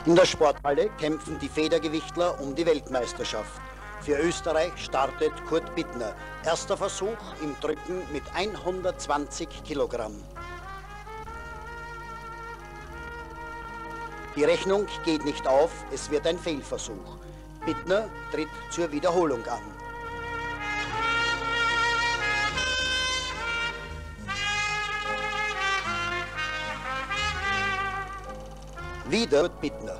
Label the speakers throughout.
Speaker 1: In der Sporthalle kämpfen die Federgewichtler um die Weltmeisterschaft. Für Österreich startet Kurt Bittner. Erster Versuch im Drücken mit 120 Kilogramm. Die Rechnung geht nicht auf, es wird ein Fehlversuch. Bittner tritt zur Wiederholung an. Wieder Bittner.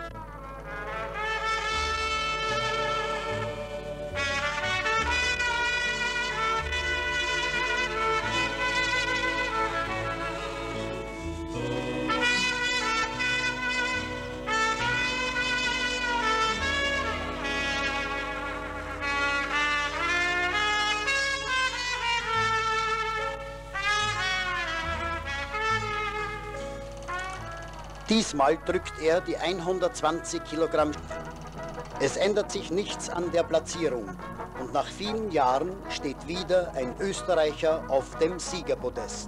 Speaker 1: Diesmal drückt er die 120 Kilogramm. Es ändert sich nichts an der Platzierung und nach vielen Jahren steht wieder ein Österreicher auf dem Siegerpodest.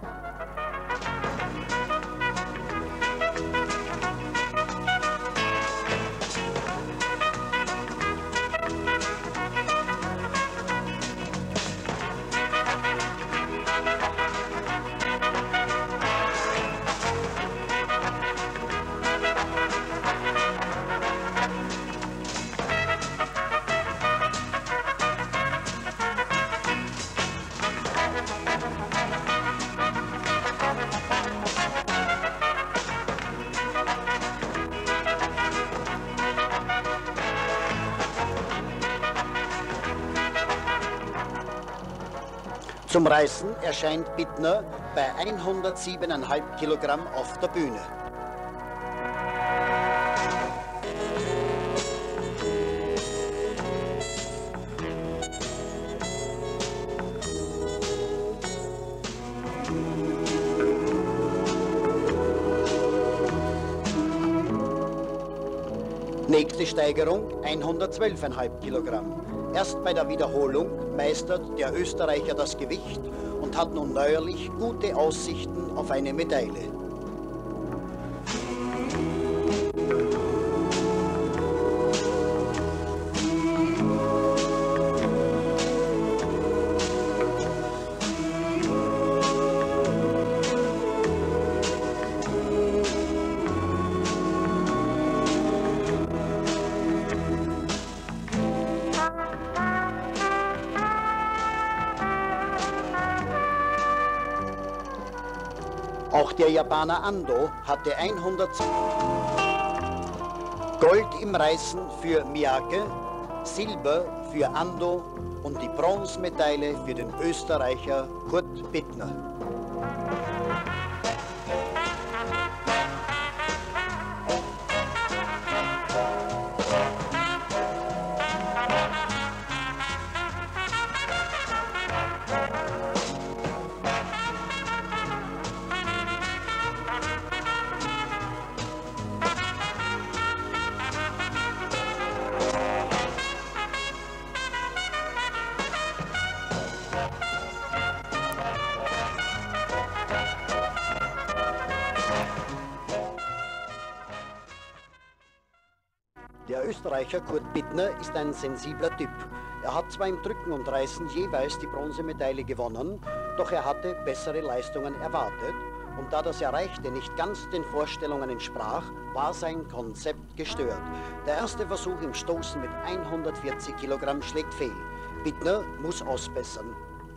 Speaker 1: Zum Reißen erscheint Bittner bei 107,5 Kilogramm auf der Bühne. Nächste Steigerung 112,5 Kilogramm. Erst bei der Wiederholung meistert der Österreicher das Gewicht und hat nun neuerlich gute Aussichten auf eine Medaille. Auch der Japaner Ando hatte 100 Gold im Reißen für Miyake, Silber für Ando und die Bronzemedaille für den Österreicher Kurt Bittner. Der Österreicher Kurt Bittner ist ein sensibler Typ. Er hat zwar im Drücken und Reißen jeweils die Bronzemedaille gewonnen, doch er hatte bessere Leistungen erwartet und da das Erreichte nicht ganz den Vorstellungen entsprach, war sein Konzept gestört. Der erste Versuch im Stoßen mit 140 Kilogramm schlägt fehl. Bittner muss ausbessern.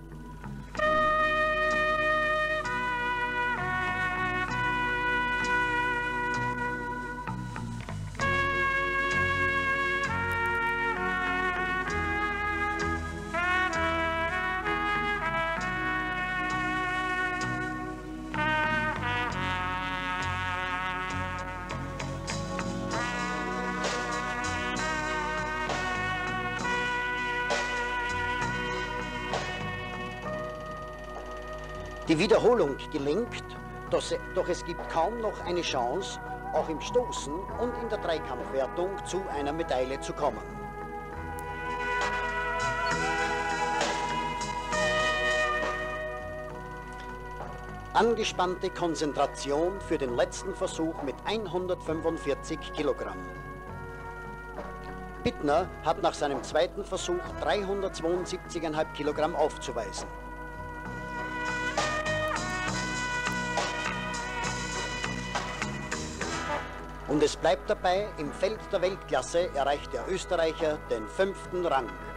Speaker 1: Die Wiederholung gelingt, doch es gibt kaum noch eine Chance, auch im Stoßen und in der Dreikampfwertung zu einer Medaille zu kommen. Angespannte Konzentration für den letzten Versuch mit 145 Kilogramm. Bittner hat nach seinem zweiten Versuch 372,5 Kilogramm aufzuweisen. Und es bleibt dabei, im Feld der Weltklasse erreicht der Österreicher den 5. Rang.